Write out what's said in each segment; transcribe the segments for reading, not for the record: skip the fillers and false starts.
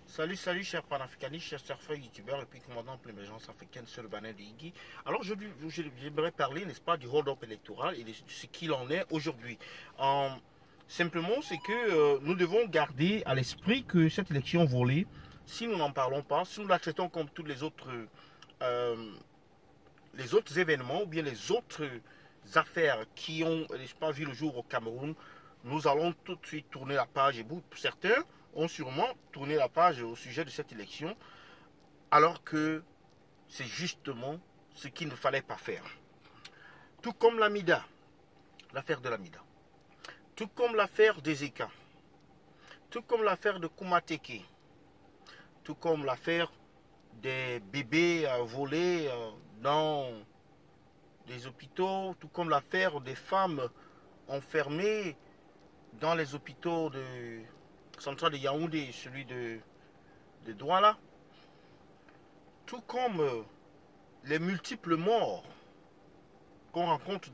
Salut, chers panafricanistes, chers surfeurs, youtubeurs et puis commandant pour l'émergence africaine sur le banner de Iggy. Alors, j'aimerais parler, n'est-ce pas, du hold-up électoral et de ce qu'il en est aujourd'hui. Simplement, c'est que nous devons garder à l'esprit que cette élection volée, si nous n'en parlons pas, si nous la traitons comme tous euh, les autres événements ou bien les autres affaires qui ont, n'est-ce pas, vu le jour au Cameroun, nous allons tout de suite tourner la page. Et certains ont sûrement tourné la page au sujet de cette élection, alors que c'est justement ce qu'il ne fallait pas faire. Tout comme l'Amida, l'affaire de l'Amida, tout comme l'affaire d'Ezeka, tout comme l'affaire de Koumateke, tout comme l'affaire des bébés volés dans des hôpitaux, tout comme l'affaire des femmes enfermées dans les hôpitaux de central de Yaoundé, celui de Douala, tout comme les multiples morts qu'on rencontre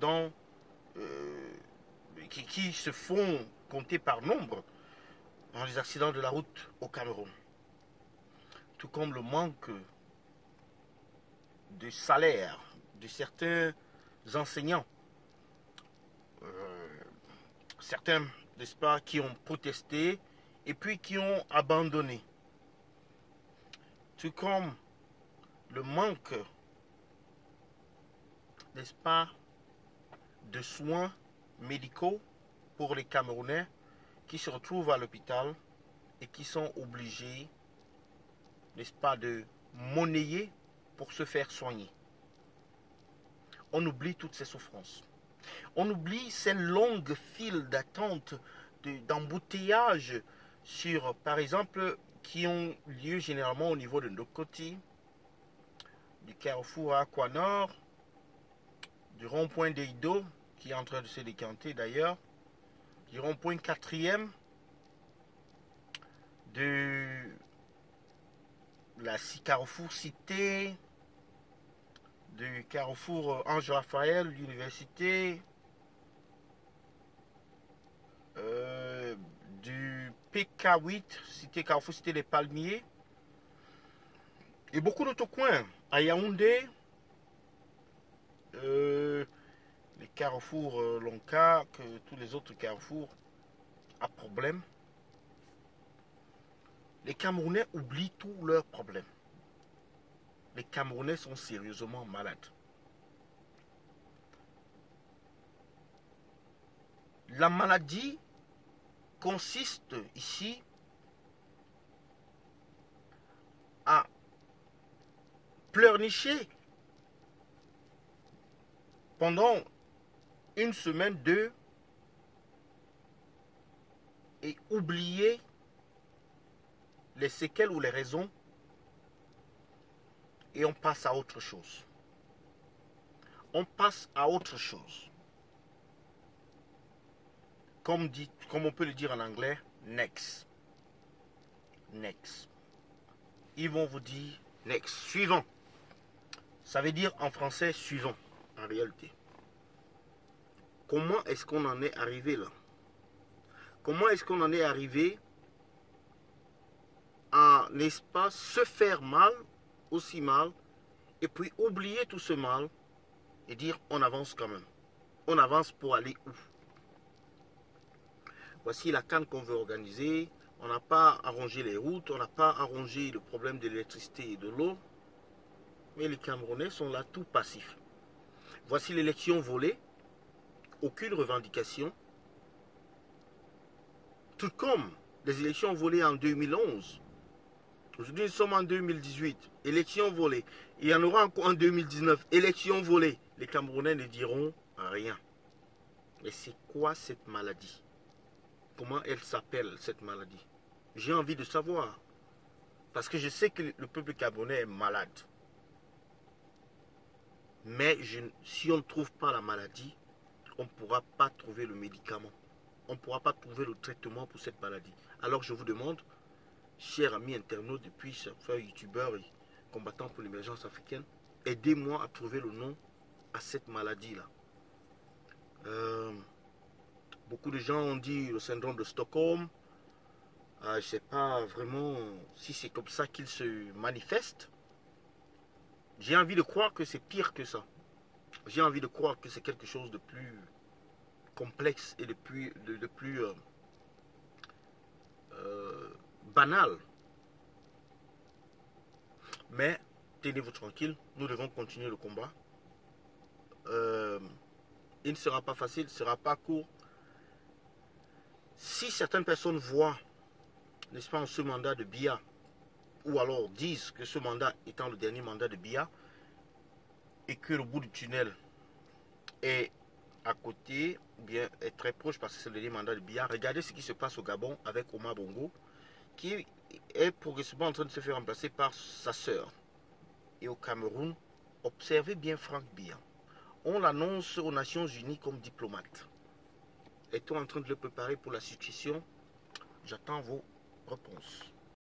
qui se font compter par nombre dans les accidents de la route au Cameroun, tout comme le manque de salaire de certains enseignants, certains, n'est-ce pas, qui ont protesté et puis qui ont abandonné, tout comme le manque, n'est-ce pas, de soins médicaux pour les Camerounais qui se retrouvent à l'hôpital et qui sont obligés, n'est-ce pas, de monnayer pour se faire soigner. On oublie toutes ces souffrances. On oublie ces longues files d'attente, d'embouteillage sur, par exemple, qui ont lieu généralement au niveau de Ndokoti, du carrefour à Aquanor, du rond-point d'Eido, qui est en train de se décanter d'ailleurs, du rond-point 4e, de la Carrefour Cité, du carrefour Ange Raphaël, l'université, du PK8, cité Carrefour Cité des Palmiers, et beaucoup d'autres coins, à Yaoundé, les carrefours Lonka, que tous les autres carrefours à problème. Les Camerounais oublient tous leurs problèmes. Les Camerounais sont sérieusement malades. La maladie consiste ici à pleurnicher pendant une semaine, deux, et oublier les séquelles ou les raisons, et on passe à autre chose. On passe à autre chose. Comme on peut le dire en anglais, next. Next. Ils vont vous dire next, suivant. Ça veut dire en français suivant, en réalité. Comment est-ce qu'on en est arrivé là? Comment est-ce qu'on en est arrivé à, n'est-ce pas, se faire mal, aussi mal, et puis oublier tout ce mal et dire on avance quand même. On avance pour aller où? Voici la CAN qu'on veut organiser. On n'a pas arrangé les routes, on n'a pas arrangé le problème de l'électricité et de l'eau. Mais les Camerounais sont là tout passifs. Voici l'élection volée. Aucune revendication. Tout comme les élections volées en 2011. Aujourd'hui, nous sommes en 2018. Élections volées. Il y en aura encore en 2019. Élections volées. Les Camerounais ne diront rien. Mais c'est quoi cette maladie? Comment elle s'appelle, cette maladie? J'ai envie de savoir. Parce que je sais que le peuple camerounais est malade. Mais si on ne trouve pas la maladie, on ne pourra pas trouver le médicament. On ne pourra pas trouver le traitement pour cette maladie. Alors je vous demande, chers amis internautes, depuis surfeurs, youtubeurs et combattants pour l'émergence africaine, aidez-moi à trouver le nom à cette maladie-là. Beaucoup de gens ont dit le syndrome de Stockholm. Je ne sais pas vraiment si c'est comme ça qu'il se manifeste. J'ai envie de croire que c'est pire que ça. J'ai envie de croire que c'est quelque chose de plus complexe et de plus banal. Mais tenez-vous tranquille, nous devons continuer le combat. Euh, il ne sera pas facile, il ne sera pas court. Si certaines personnes voient, n'est-ce pas, en ce mandat de Biya, ou alors disent que ce mandat étant le dernier mandat de Biya, et que le bout du tunnel est à côté, ou bien est très proche parce que c'est le dernier mandat de Biya, regardez ce qui se passe au Gabon avec Omar Bongo, qui est progressivement en train de se faire remplacer par sa sœur. Et au Cameroun, observez bien Franck Biya. On l'annonce aux Nations Unies comme diplomate. Est-on en train de le préparer pour la succession? J'attends vos réponses.